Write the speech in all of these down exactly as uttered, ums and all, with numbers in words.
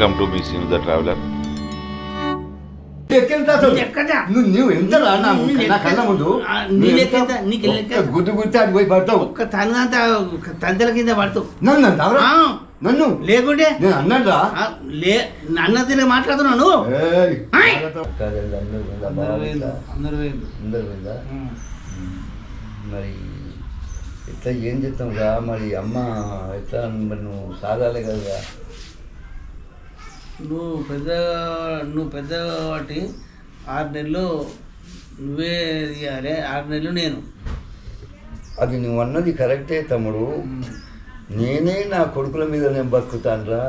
Welcome to B C News the Traveler. నువ్వు ఎంత నా కళ్ళ ముందు గుడ్డు గుర్తి అటు పోయి పడతావు ఒక్క తనంతా తంతల కింద పడతావు నన్ను నన్ను లేకుంటే నేను అన్నాడా లే అన్న తిరిగి మాట్లాడుతున్నాను మరి ఎట్లా ఏం చెప్తాం రా మరి అమ్మ ఎట్లా మరి నువ్వు సాగాలి కదా నువ్వు పెద్ద నువ్వు పెద్ద కాబట్టి ఆరు నెలలు నువ్వే తీయాలి ఆరు నెలలు నేను అది నువ్వు అన్నది కరెక్టే తమ్ముడు నేనే నా కొడుకుల మీద నేను బతుకుతానురా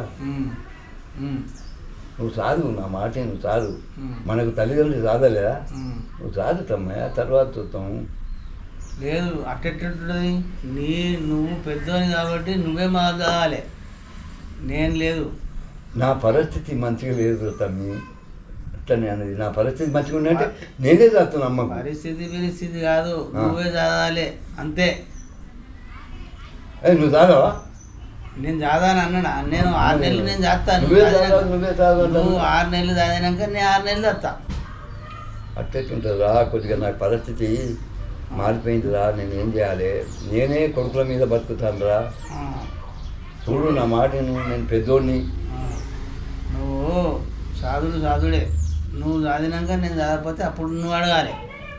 నువ్వు సాదు నా మాట నువ్వు సాదు మనకు తల్లిదండ్రులు సాదలేదా నువ్వు సాదు తమ్మయ్య తర్వాత చూస్తాం లేదు అట్టెట్టుంటుంది నీ నువ్వు పెద్దోని కాబట్టి నువ్వే మాకు కావాలి నేను లేదు నా పరిస్థితి మంచిగా లేదు తమ్మి అట్లనే అన్నది నా పరిస్థితి మంచిగా ఉందంటే నేనే చదువుతున్నా అమ్మ పరిస్థితి పరిస్థితి కాదు నువ్వే చదవాలి అంతే నువ్వు చదవా నేను చదవని అన్నా నేను ఆరు నెలలు నేను చేస్తాను నువ్వు ఆరు నెలలు చదివినాక నేను ఆరు నెలలు చస్తా అట్టెట్టుంటుంది రా కొద్దిగా నాకు పరిస్థితి మారిపోయింది రా నేను ఏం చేయాలి నేనే కొడుకుల మీద బతుకుతాను రా చూడు నా మాట నేను పెద్దోడిని నువ్వు సాధుడు సాధుడే నువ్వు చదివినాక నేను చదవకపోతే అప్పుడు నువ్వు అడగాలి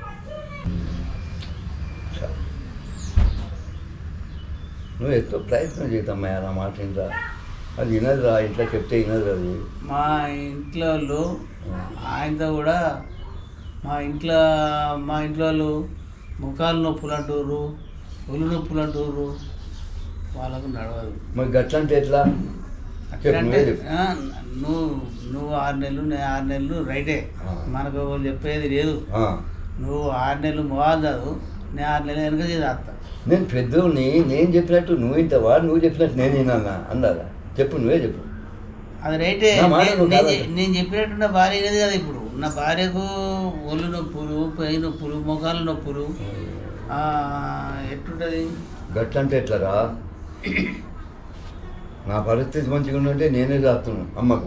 నువ్వు ఎంతో ప్రయత్నం చేద్దామయ్యా నా మాట ఇంట్లో అది వినదు రా ఇంట్లో చెప్తే వినదు అది మా ఇంట్లో వాళ్ళు ఆయనతో కూడా మా ఇంట్లో మా ఇంట్లో వాళ్ళు ముఖాలు నొప్పులు అంటారు ఒళ్ళు నొప్పులు అంటారు వాళ్ళకు నడవదు మరి గట్లంటే ఎట్లా అంటే నువ్వు నువ్వు ఆరు నెలలు నేను ఆరు నెలలు రైటే మనకు చెప్పేది లేదు నువ్వు ఆరు నెలలు మొహాలు చదువు నేను ఆరు నెలలు వెనక చేస్తా నేను పెద్దోని నేను చెప్పినట్టు నువ్వు ఇంటవా నువ్వు చెప్పినట్టు నేను విన్నా అన్నారా చెప్పు నువ్వే చెప్పు అది రైటే నేను చెప్పినట్టు నా భార్య అనేది కదా ఇప్పుడు నా భార్యకు ఒళ్ళు నొప్పులు పై నొప్పులు మొఖాల నొప్పులు ఎట్లుంటుంది గట్లంటే ఎట్లరా నా పరిస్థితి మంచిగా ఉందంటే నేనే చేస్తున్నాను అమ్మకు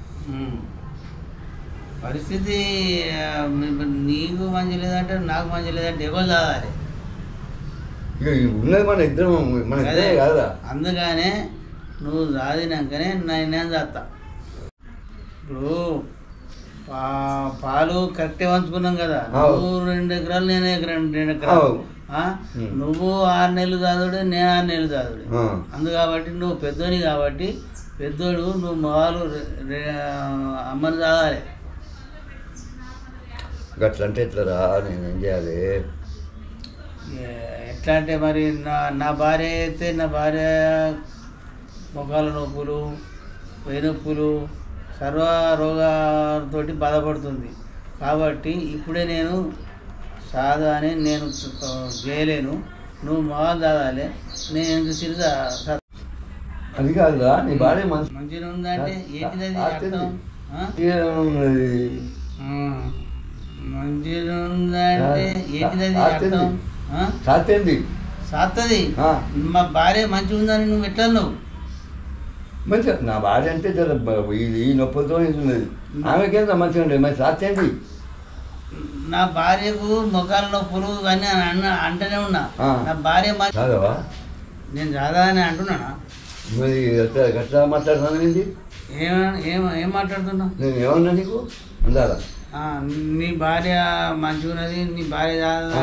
పరిస్థితి నీకు మంచి లేదంటే నాకు మంచి లేదంటే ఎవరు చదవాలి ఇక ఉన్నది మన ఇద్దరం మన ఇద్దరే కాదా అందుకనే నువ్వు చదివినాకనే నేను చేస్తా ఇప్పుడు పా పాలు కరెక్టే పంచుకున్నాం కదా నువ్వు రెండు ఎకరాలు నేను ఎకరం రెండు ఎకరాలు నువ్వు ఆరు నెలలు చదువుడు నేను ఆరు నెలలు చదువుడు అందు కాబట్టి నువ్వు పెద్దోని కాబట్టి పెద్దోడు నువ్వు మొహాలు అమ్మని చదవాలి గట్లంటే ఎట్లరా నేనేం చేయాలి ఎట్లా అంటే మరి నా నా భార్య అయితే నా భార్య మొఖాల నొప్పులు పై నొప్పులు సర్వ రోగాలతో బాధపడుతుంది కాబట్టి ఇప్పుడే నేను సాదా అని నేను చేయలేను నువ్వు మొహాలు చదవాలి నేను ఎంత సిరిగా అది కాదురా నీ భార్య మంచి మంచిగా ఉందంటే ఏంటిది అర్థం మంచిగా ఉందంటే ఏంటిది అర్థం సాత్యంది సాత్తది మా భార్య మంచిగా ఉందని నువ్వు ఎట్లా నువ్వు మంచిగా నా భార్య అంటే ఈ నొప్పులతో ఉన్నది ఆమెకేంత మంచిగా ఉండేది మరి సాత్యండి నా భార్యకు మొఖాల నొప్పులు అని అన్న అంటూనే ఉన్నా నా భార్య చదవా నేను చదా అని అంటున్నానా మరి గట్లా మాట్లాడుతున్నానండి ఏం ఏం మాట్లాడుతున్నా నేను ఏమన్నా నీకు అందారా నీ భార్య మంచిగా ఉన్నది నీ భార్య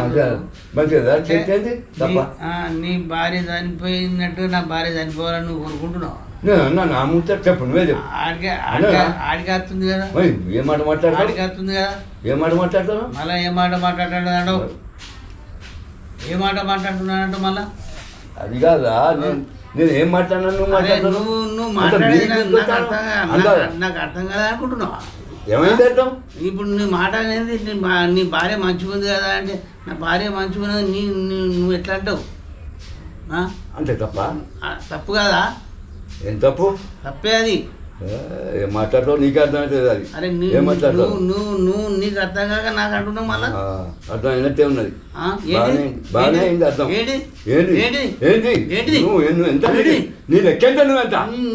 నీ భార్య చనిపోయినట్టు నా భార్య చనిపోవాలని నువ్వు కోరుకుంటున్నావు నా ముచ్చట చెప్పు నువ్వే చెప్పు ఆడికి ఆడికి వస్తుంది కదా ఏ మాట మాట్లాడు ఆడికి వస్తుంది కదా ఏ మాట మాట్లాడుతున్నావు మళ్ళీ ఏ మాట మాట్లాడాడు ఏ మాట మాట్లాడుతున్నానంట మళ్ళా అది కాదా నేను ఏం మాట్లాడినా నువ్వు నువ్వు నువ్వు మాట్లాడేది నాకు అర్థం కదా అనుకుంటున్నావా ఏమైంది అర్థం ఇప్పుడు నీ మాట అనేది నీ భార్య మంచిగా ఉంది కదా అంటే నా భార్య మంచిగా ఉన్నది నీ నువ్వు ఎట్లా అంటావు అంతే తప్ప తప్పు కదా ఏం తప్పు తప్పే అది ఏం మాట్లాడతావు నీకు అర్థమవుతుంది అది అరే నువ్వు నువ్వు నువ్వు నీకు అర్థం కాక నాకు అంటున్నావు మళ్ళా అర్థం అయినట్టే ఉన్నది బాగానే అయింది అర్థం ఏంటి ఏంటి ఏంటి నువ్వు ఎంత నీ లెక్కెంత నువ్వు ఎంత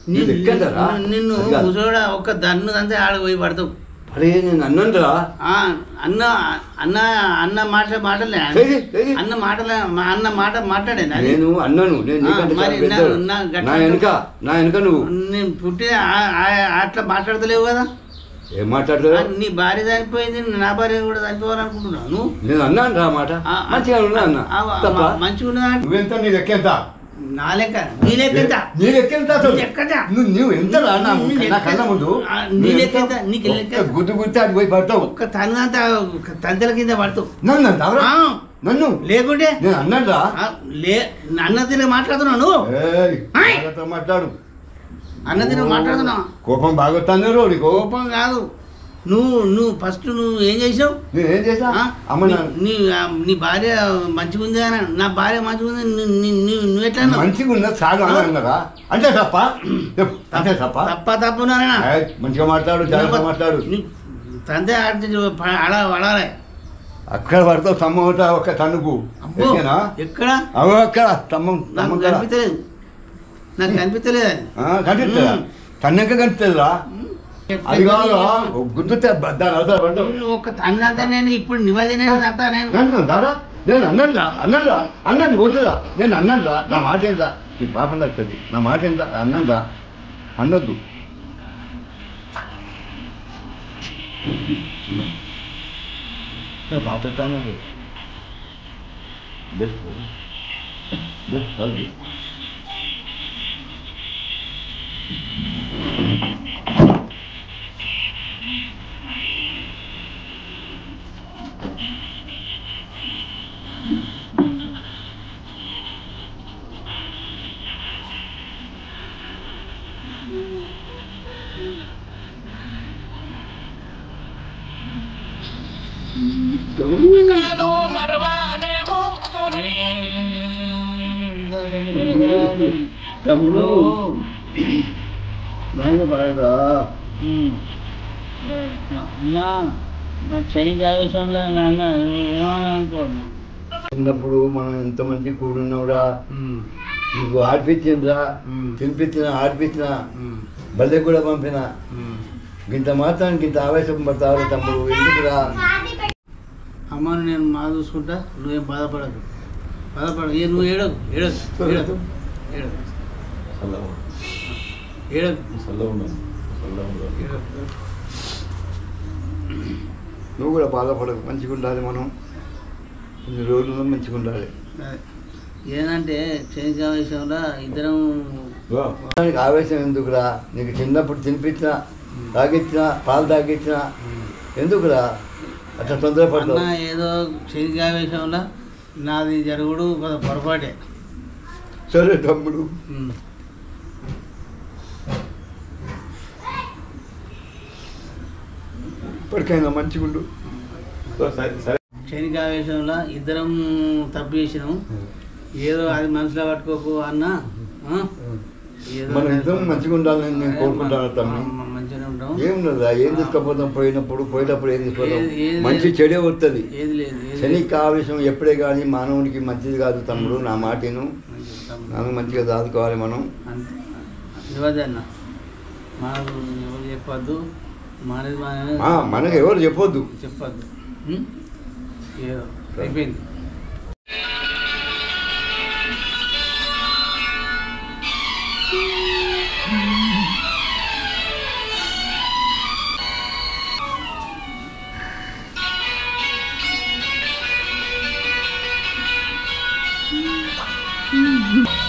నిన్ను ముసోడా ఒక్క దన్ను అంతే ఆడ పోయి పడతావు. అరే నేను అన్నంరా అన్న అన్న అన్న మాట మాటలే అన్న మాటలే అన్న మాట మాట్లాడే నేను అన్నను నా వెనుక నా వెనుక నువ్వు నేను పుట్టి అట్లా మాట్లాడతలేవు కదా. ఏం మాట్లాడతావు? నీ భార్య చనిపోయింది, నా భార్య కూడా చనిపోవాలనుకుంటున్నాను. నేను అన్నాను రా మాట మంచిగా ఉన్నా మంచిగా ఉన్నా. నువ్వెంత నీ లెక్క ఎంత? నా లెక్క నీ లెక్క ఎంత? నీ లెక్క ఎంత? నువ్వు ఎంత నా కళ్ళ ముందు నీ లెక్క ఎంత? నీకు లెక్క గుద్దు గుర్తి అటు పోయి పడతావు. ఒక్క తనంతా తంతల కింద పడతావు. నన్ను అంటావరా? నన్ను లేకుంటే నేను అన్నాను రా. లే అన్న తిరిగి మాట్లాడుతున్నావు. మాట్లాడు అన్న తిరిగి మాట్లాడుతున్నావు. కోపం బాగా వస్తాను. కోపం కాదు, నువ్వు నువ్వు ఫస్ట్ నువ్వు ఏం చేసావు? నేనేం చేసా? నీ నీ భార్య మంచిగా ఉంది అని. నా భార్య మంచిగా ఉంది, నువ్వు ఎట్లా మంచిగా ఉన్నా చాలు అన్నారా? అంటే తప్ప అంటే తప్ప తప్ప తప్పున్నారా? మంచిగా మాట్లాడు, జాగ్రత్త మాట్లాడు. తంతే అలా పడాలి. అక్కడ పడతావు స్తంభం అవుతా ఒక తన్నుకు. ఎక్కడ అవు అక్కడ స్తంభం నాకు కనిపించలేదు. నాకు కనిపించలేదు. కనిపిస్తుందా? తన్నక కనిపిస్తుందా? అది కాదు గుర్తుతే ఒక తన్నంతా నేను ఇప్పుడు నివేదన దాదా నేను అన్నదా అన్నదా అన్నది పోతుందా? నేను అన్నదా? నా మాట ఏందా? నీ పాపం దక్కుతుంది. నా మాట ఏందా? అన్నదా? అన్నద్దు. పాపతాను తమ్ముడు బాధపడదా? చిన్నప్పుడు మనం ఎంత మంచి కూడున్నావురా. నీకు ఆడిపించిందిరా, తినిపించిన ఆడిపించిన, బల్లె కూడా పంపిన. ఇంత మాత్రానికి ఇంత ఆవేశం పడతావు తమ్ముడు, ఎందుకురా? అమ్మను నేను మా చూసుకుంటా, నువ్వేం బాధపడదు. బాధపడ ఏ నువ్వు ఏడకు ఏడకు ఏడకు ఏడకు ఏడకు నువ్వు కూడా బాధపడకు. మంచిగా ఉండాలి, మనం కొన్ని రోజుల్లో మంచిగా ఉండాలి. ఏంటంటే క్షణిక విషయంలో ఇద్దరం ఆవేశం ఎందుకురా? నీకు చిన్నప్పుడు తినిపించిన, తాగించిన, పాలు తాగించిన, ఎందుకురా అట్లా తొందరపడ్డా? ఏదో క్షణిక విషయంలో నాది జరుగుడు కొంత పొరపాటే. సరే తమ్ముడు, ఇప్పటికైనా మంచిగుండు. క్షణికావేశంలో ఇద్దరం తప్పు చేసినాం. ఏదో అది మనసులో పట్టుకోకు అన్న. మనం ఇద్దరం మంచిగా ఉండాలని నేను కోరుకుంటాను తమ్ముడు. మంచిగా ఉంటాం. ఏమున్నదా? ఏం తీసుకపోతాం? పోయినప్పుడు పోయేటప్పుడు ఏం తీసుకుపోతాం? మంచి చెడే వస్తుంది. క్షణిక ఆవేశం ఎప్పుడే కానీ మానవునికి మంచిది కాదు తమ్ముడు. నా మాటను నాకు మంచిగా దాదుకోవాలి మనం. అన్న మనకు ఎవరు చెప్పొద్దు, మనది మనకు ఎవరు చెప్పొద్దు చెప్పొద్దు ఏదో అయిపోయింది. Mm-hmm.